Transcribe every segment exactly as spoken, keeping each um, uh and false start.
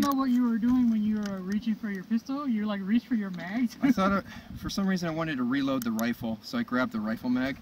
know what you were doing when you were reaching for your pistol? You like reached for your mags? I thought, it, for some reason, I wanted to reload the rifle, so I grabbed the rifle mag.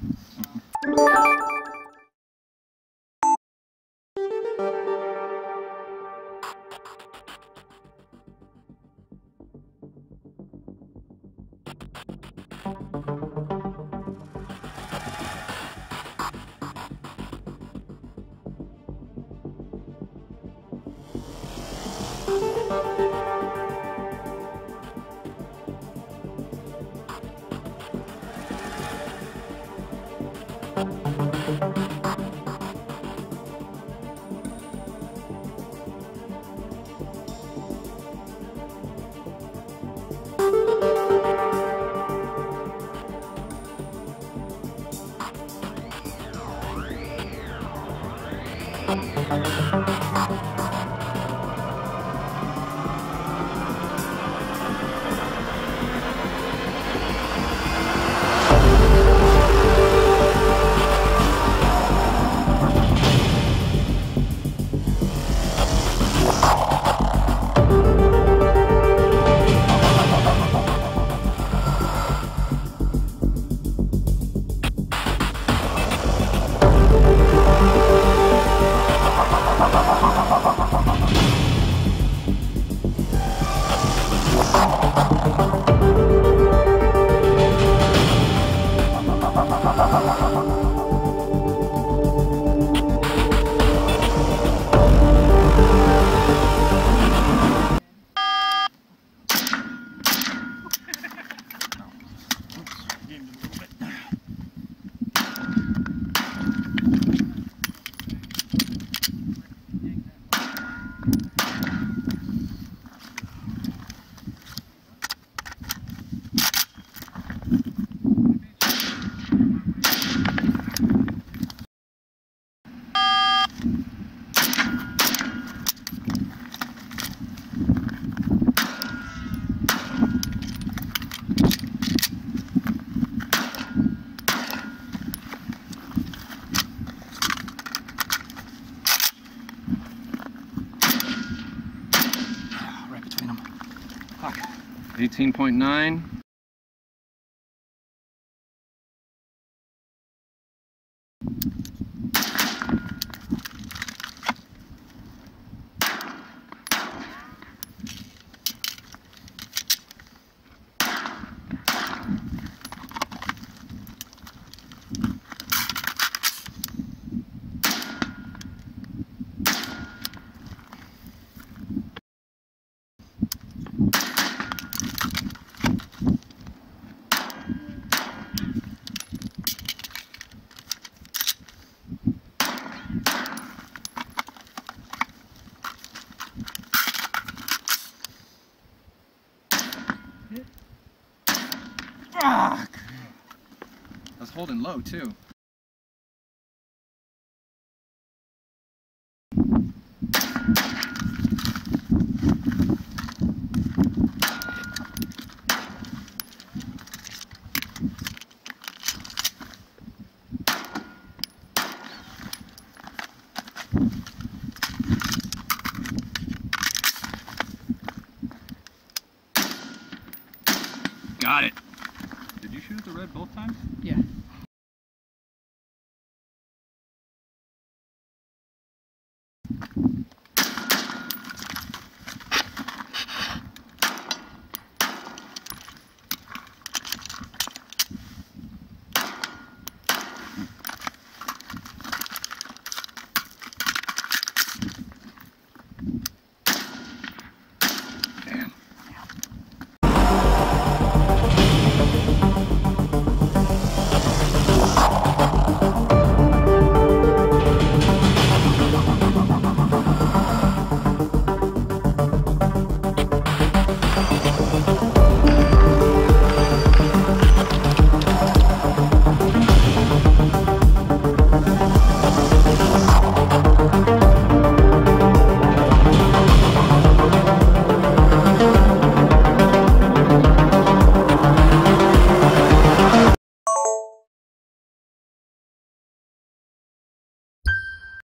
eighteen point nine. Fuck! I was holding low too. Got it. Did you shoot at the red both times? Yeah.